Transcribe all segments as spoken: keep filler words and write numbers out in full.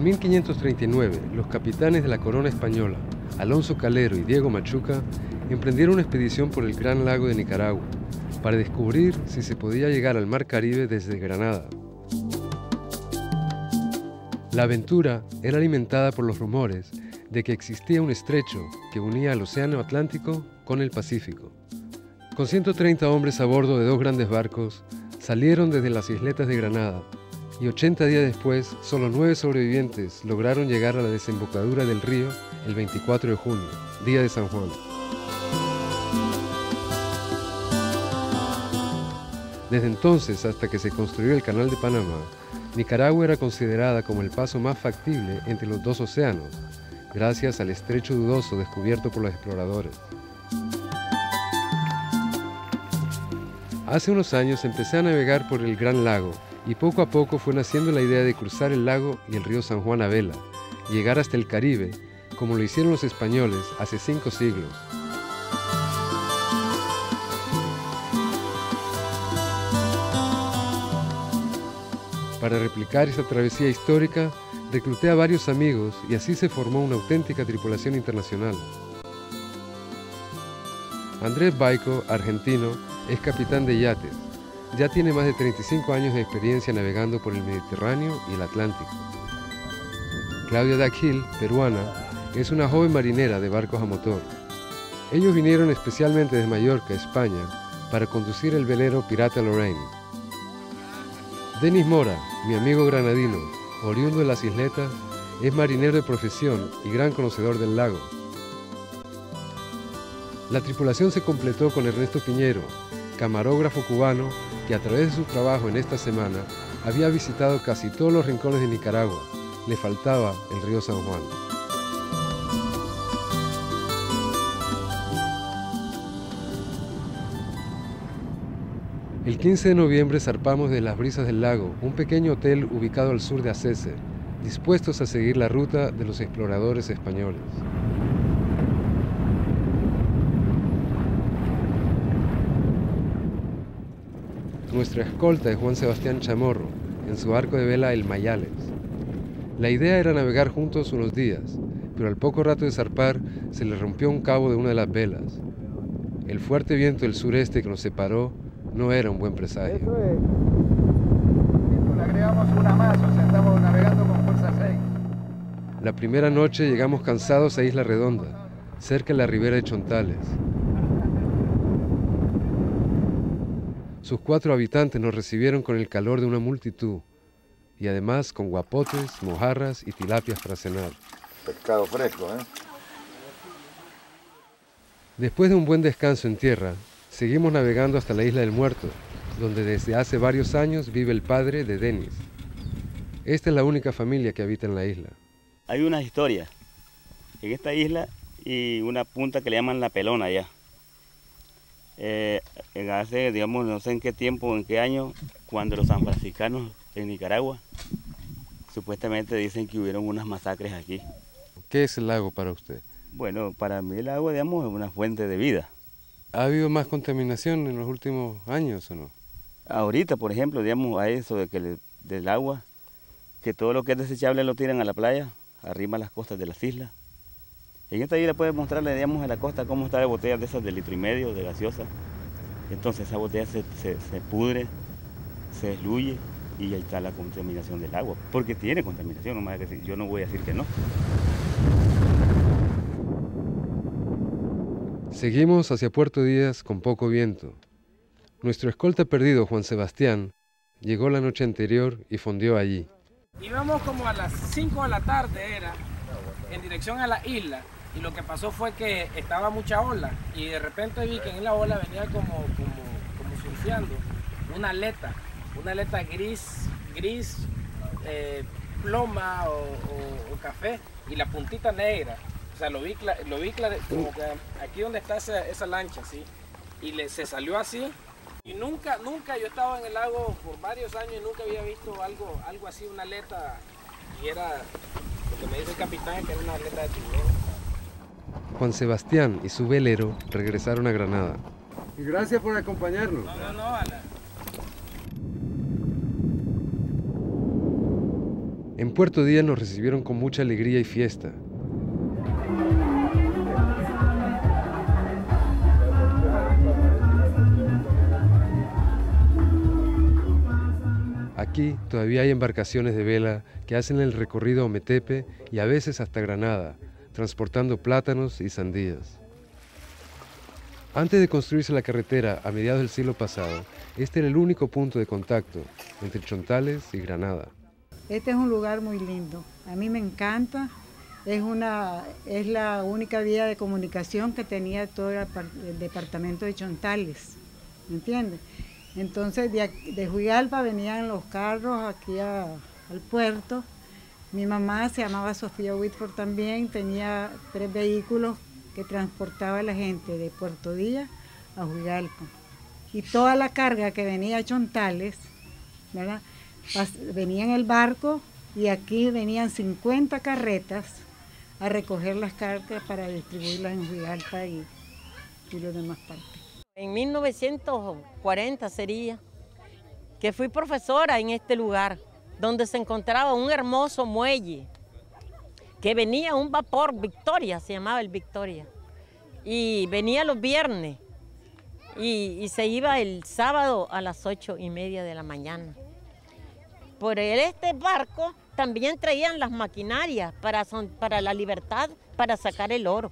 En mil quinientos treinta y nueve, los capitanes de la corona española, Alonso Calero y Diego Machuca, emprendieron una expedición por el Gran Lago de Nicaragua para descubrir si se podía llegar al Mar Caribe desde Granada. La aventura era alimentada por los rumores de que existía un estrecho que unía al Océano Atlántico con el Pacífico. Con ciento treinta hombres a bordo de dos grandes barcos, salieron desde las isletas de Granada y ochenta días después, solo nueve sobrevivientes lograron llegar a la desembocadura del río el veinticuatro de junio, día de San Juan. Desde entonces hasta que se construyó el Canal de Panamá, Nicaragua era considerada como el paso más factible entre los dos océanos, gracias al estrecho dudoso descubierto por los exploradores. Hace unos años empecé a navegar por el Gran Lago y poco a poco fue naciendo la idea de cruzar el lago y el río San Juan a vela, y llegar hasta el Caribe, como lo hicieron los españoles hace cinco siglos. Para replicar esta travesía histórica, recluté a varios amigos y así se formó una auténtica tripulación internacional. Andrés Baico, argentino, es capitán de yates. Ya tiene más de treinta y cinco años de experiencia navegando por el Mediterráneo y el Atlántico. Claudia Dakhil, peruana, es una joven marinera de barcos a motor. Ellos vinieron especialmente desde Mallorca, España, para conducir el velero Pirata Lorraine. Denis Mora, mi amigo granadino, oriundo de las isletas, es marinero de profesión y gran conocedor del lago. La tripulación se completó con Ernesto Piñero, camarógrafo cubano que a través de su trabajo en esta semana había visitado casi todos los rincones de Nicaragua. Le faltaba el río San Juan. El quince de noviembre zarpamos de Las Brisas del Lago, un pequeño hotel ubicado al sur de Acécer, dispuestos a seguir la ruta de los exploradores españoles. Nuestra escolta es Juan Sebastián Chamorro, en su barco de vela El Mayales. La idea era navegar juntos unos días, pero al poco rato de zarpar se le rompió un cabo de una de las velas. El fuerte viento del sureste que nos separó no era un buen presagio. Eso es. Le agregamos una más, o sea, estamos navegando con fuerza seis. La primera noche llegamos cansados a Isla Redonda, cerca de la ribera de Chontales. Sus cuatro habitantes nos recibieron con el calor de una multitud y además con guapotes, mojarras y tilapias para cenar. Pescado fresco, ¿eh? Después de un buen descanso en tierra, seguimos navegando hasta la Isla del Muerto, donde desde hace varios años vive el padre de Denis. Esta es la única familia que habita en la isla. Hay una historia en esta isla y una punta que le llaman La Pelona allá. Eh, en hace, digamos, no sé en qué tiempo, en qué año, cuando los sanfranciscanos en Nicaragua, supuestamente dicen que hubieron unas masacres aquí. ¿Qué es el lago para usted? Bueno, para mí el agua, digamos, es una fuente de vida. ¿Ha habido más contaminación en los últimos años o no? Ahorita, por ejemplo, digamos, a eso de que le, del agua, que todo lo que es desechable lo tiran a la playa, arriba a las costas de las islas. En esta isla puede mostrarle, digamos, a la costa cómo está de botellas de esas de litro y medio, de gaseosa. Entonces esa botella se, se, se pudre, se desluye y ahí está la contaminación del agua. Porque tiene contaminación, no me que yo no voy a decir que no. Seguimos hacia Puerto Díaz con poco viento. Nuestro escolta perdido, Juan Sebastián, llegó la noche anterior y fondeó allí. Íbamos como a las cinco de la tarde, era, en dirección a la isla, y lo que pasó fue que estaba mucha ola, y de repente vi que en la ola venía como, como, como surfeando una aleta, una aleta gris, gris, eh, ploma o, o, o café, y la puntita negra. O sea, lo vi, lo vi como que aquí donde está esa, esa lancha, ¿sí? Y le, se salió así. Y nunca, nunca, yo estaba en el lago por varios años y nunca había visto algo, algo así, una aleta. Y era, lo que me dice el capitán, que era una aleta de tiburón. Juan Sebastián y su velero regresaron a Granada. Y gracias por acompañarnos. No, no, no, Ala. En Puerto Díaz nos recibieron con mucha alegría y fiesta. Aquí todavía hay embarcaciones de vela que hacen el recorrido a Ometepe y a veces hasta Granada, transportando plátanos y sandías. Antes de construirse la carretera a mediados del siglo pasado, este era el único punto de contacto entre Chontales y Granada. Este es un lugar muy lindo, a mí me encanta, es, una, es la única vía de comunicación que tenía todo el, el departamento de Chontales, ¿me entiendes? Entonces de, de Huigalpa venían los carros aquí a, al puerto. Mi mamá se llamaba Sofía Whitford también, tenía tres vehículos que transportaba a la gente de Puerto Díaz a Huigalpa. Y toda la carga que venía a Chontales, ¿verdad? Venía en el barco y aquí venían cincuenta carretas a recoger las cargas para distribuirlas en Huigalpa y, y los demás partes. En mil novecientos cuarenta sería que fui profesora en este lugar, donde se encontraba un hermoso muelle, que venía un vapor Victoria, se llamaba el Victoria, y venía los viernes, y, y se iba el sábado a las ocho y media de la mañana. Por este barco también traían las maquinarias para, para la Libertad, para sacar el oro.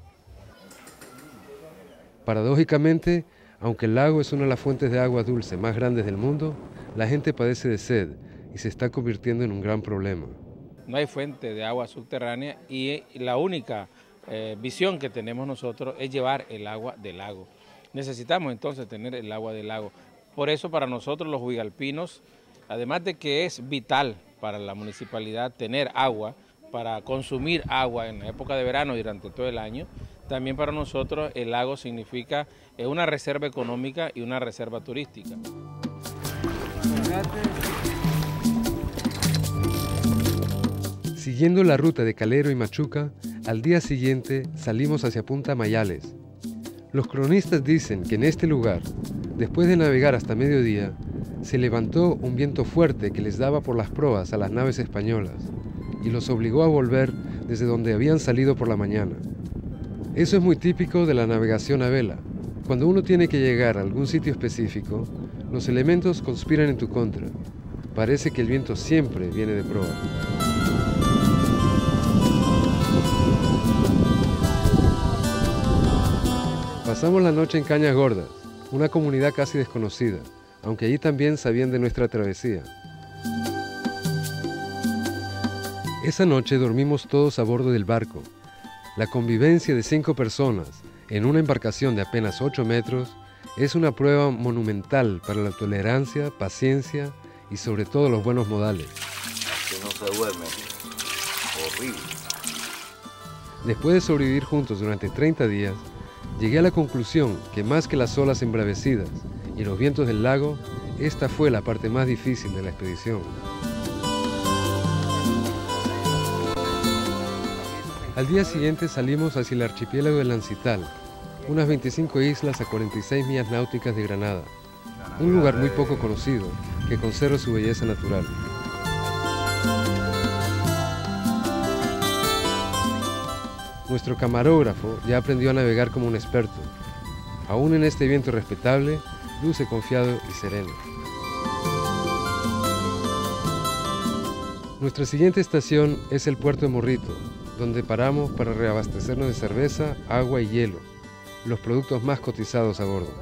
Paradójicamente, aunque el lago es una de las fuentes de agua dulce más grandes del mundo, la gente padece de sed y se está convirtiendo en un gran problema. No hay fuente de agua subterránea y la única eh, visión que tenemos nosotros es llevar el agua del lago. Necesitamos entonces tener el agua del lago. Por eso para nosotros los huigalpinos, además de que es vital para la municipalidad tener agua, para consumir agua en la época de verano y durante todo el año, también para nosotros el lago significa una reserva económica y una reserva turística. Siguiendo la ruta de Calero y Machuca, al día siguiente salimos hacia Punta Mayales. Los cronistas dicen que en este lugar, después de navegar hasta mediodía, se levantó un viento fuerte que les daba por las proas a las naves españolas y los obligó a volver desde donde habían salido por la mañana. Eso es muy típico de la navegación a vela. Cuando uno tiene que llegar a algún sitio específico, los elementos conspiran en tu contra. Parece que el viento siempre viene de proa. Pasamos la noche en Cañas Gordas, una comunidad casi desconocida, aunque allí también sabían de nuestra travesía. Esa noche dormimos todos a bordo del barco. La convivencia de cinco personas en una embarcación de apenas ocho metros es una prueba monumental para la tolerancia, paciencia y sobre todo los buenos modales. Que no se duerme. Horrible. Después de sobrevivir juntos durante treinta días, llegué a la conclusión que más que las olas embravecidas y los vientos del lago, esta fue la parte más difícil de la expedición. Al día siguiente salimos hacia el archipiélago de Lancital, unas veinticinco islas a cuarenta y seis millas náuticas de Granada, un lugar muy poco conocido que conserva su belleza natural. Nuestro camarógrafo ya aprendió a navegar como un experto. Aún en este viento respetable, luce confiado y sereno. Nuestra siguiente estación es el puerto de Morrito, donde paramos para reabastecernos de cerveza, agua y hielo, los productos más cotizados a bordo.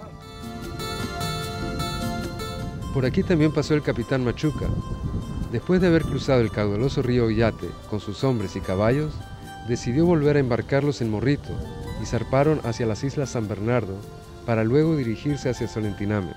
Por aquí también pasó el capitán Machuca. Después de haber cruzado el caudaloso río Ollate con sus hombres y caballos, decidió volver a embarcarlos en Morrito y zarparon hacia las islas San Bernardo para luego dirigirse hacia Solentiname.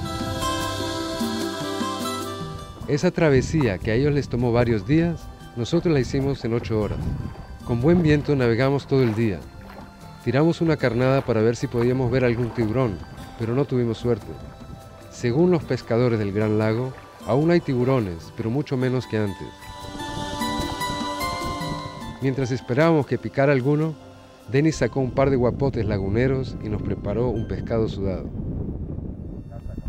Esa travesía que a ellos les tomó varios días, nosotros la hicimos en ocho horas. Con buen viento navegamos todo el día. Tiramos una carnada para ver si podíamos ver algún tiburón, pero no tuvimos suerte. Según los pescadores del Gran Lago, aún hay tiburones, pero mucho menos que antes. Mientras esperábamos que picara alguno, Denis sacó un par de guapotes laguneros y nos preparó un pescado sudado.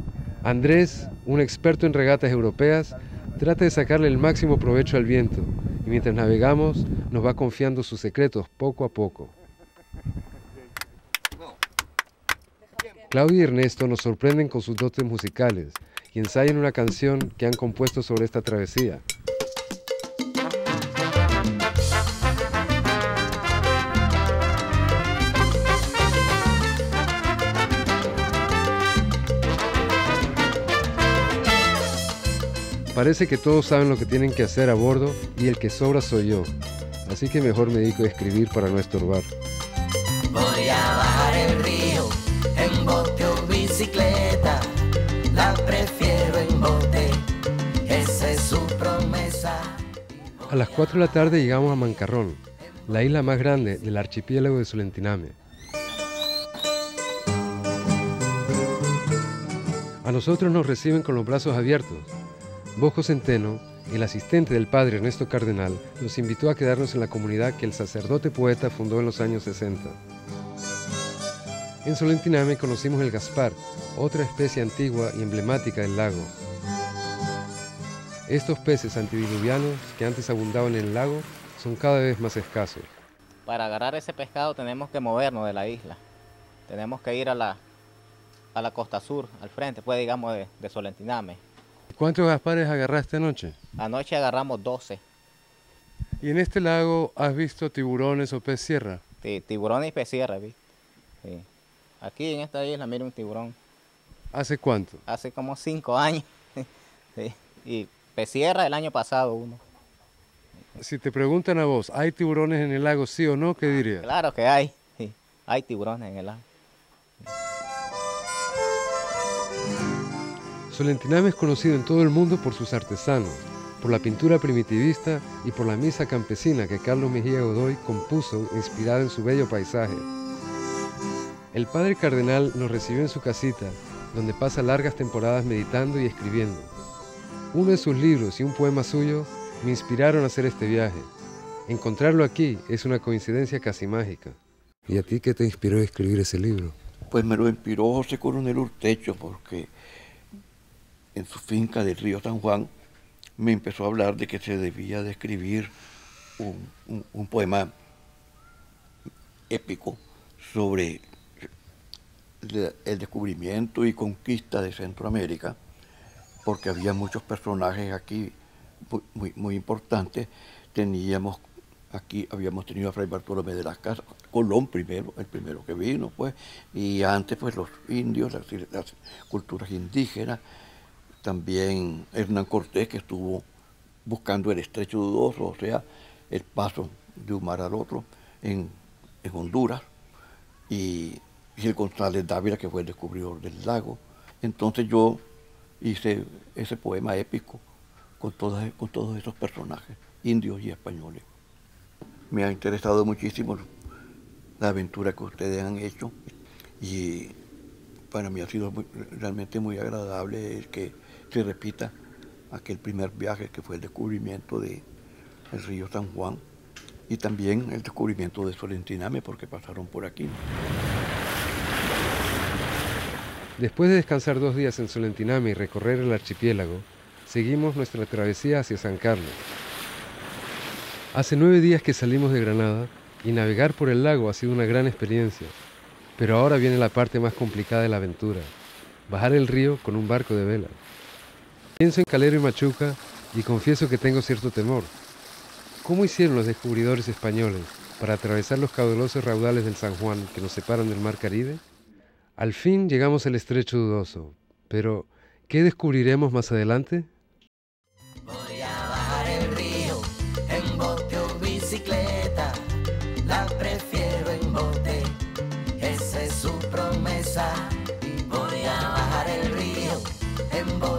Andrés, un experto en regatas europeas, trata de sacarle el máximo provecho al viento y mientras navegamos nos va confiando sus secretos poco a poco. Claudia y Ernesto nos sorprenden con sus dotes musicales y ensayan una canción que han compuesto sobre esta travesía. Parece que todos saben lo que tienen que hacer a bordo y el que sobra soy yo, así que mejor me dedico a escribir para no estorbar. Voy a bajar el río en bote o bicicleta, la prefiero en bote, esa es su promesa. A las cuatro de la tarde llegamos a Mancarrón, la isla más grande del archipiélago de Solentiname. A nosotros nos reciben con los brazos abiertos. Bosco Centeno, el asistente del padre Ernesto Cardenal, nos invitó a quedarnos en la comunidad que el sacerdote poeta fundó en los años sesenta. En Solentiname conocimos el Gaspar, otra especie antigua y emblemática del lago. Estos peces antidiluvianos que antes abundaban en el lago son cada vez más escasos. Para agarrar ese pescado tenemos que movernos de la isla. Tenemos que ir a la, a la costa sur, al frente, pues digamos de, de Solentiname. ¿Cuántos gaspares agarraste anoche? Anoche agarramos doce. ¿Y en este lago has visto tiburones o pez sierra? Sí, tiburones y pez sierra, ¿vi? Sí. Aquí en esta isla mira un tiburón. ¿Hace cuánto? Hace como cinco años. Sí. Y pez sierra el año pasado uno. Si te preguntan a vos, ¿hay tiburones en el lago, sí o no? ¿Qué dirías? Claro que hay. Sí. Hay tiburones en el lago. Solentiname es conocido en todo el mundo por sus artesanos, por la pintura primitivista y por la misa campesina que Carlos Mejía Godoy compuso inspirada en su bello paisaje. El padre cardenal nos recibió en su casita, donde pasa largas temporadas meditando y escribiendo. Uno de sus libros y un poema suyo me inspiraron a hacer este viaje. Encontrarlo aquí es una coincidencia casi mágica. ¿Y a ti qué te inspiró a escribir ese libro? Pues me lo inspiró José Coronel Urtecho, porque en su finca del río San Juan me empezó a hablar de que se debía de escribir un, un, un poema épico sobre el descubrimiento y conquista de Centroamérica, porque había muchos personajes aquí muy, muy, muy importantes. Teníamos aquí, habíamos tenido a Fray Bartolomé de las Casas, Colón primero, el primero que vino, pues, y antes pues los indios, las, las culturas indígenas, también Hernán Cortés, que estuvo buscando el estrecho dudoso, o sea, el paso de un mar al otro en, en Honduras, y Gil González Dávila, que fue el descubridor del lago. Entonces yo hice ese poema épico con, todas, con todos esos personajes, indios y españoles. Me ha interesado muchísimo la aventura que ustedes han hecho y para mí ha sido muy, realmente muy agradable el que se repita aquel primer viaje que fue el descubrimiento del río San Juan y también el descubrimiento de Solentiname, porque pasaron por aquí. Después de descansar dos días en Solentiname y recorrer el archipiélago, seguimos nuestra travesía hacia San Carlos. Hace nueve días que salimos de Granada y navegar por el lago ha sido una gran experiencia, pero ahora viene la parte más complicada de la aventura, bajar el río con un barco de vela. Pienso en Calero y Machuca y confieso que tengo cierto temor. ¿Cómo hicieron los descubridores españoles para atravesar los caudalosos raudales del San Juan que nos separan del Mar Caribe? Al fin llegamos al estrecho dudoso, pero ¿qué descubriremos más adelante? Voy a bajar el río en bote o bicicleta, la prefiero en bote, esa es su promesa. Voy a bajar el río en bote